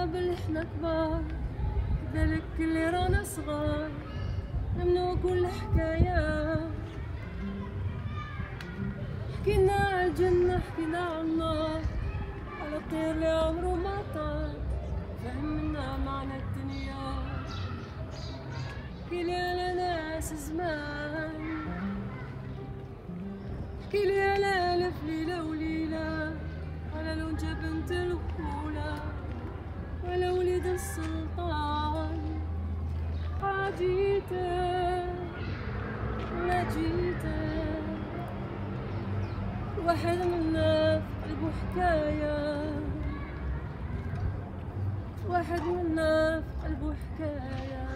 باللي احنا كبار، كذلك اللي رانا صغار نمنو كل حكاية. حكينا على الجنة، حكينا على النار، على الطير اللي عمرو ما طار، فهمنا معنى الدنيا. حكيلي على ناس زمان، حكيلي على ألف ليلة وليلة، على لون جبنت الأولى، على وليد السلطان. عجيتك ما جيتك، واحد منا في قلبه حكاية، واحد منا في قلبه حكاية.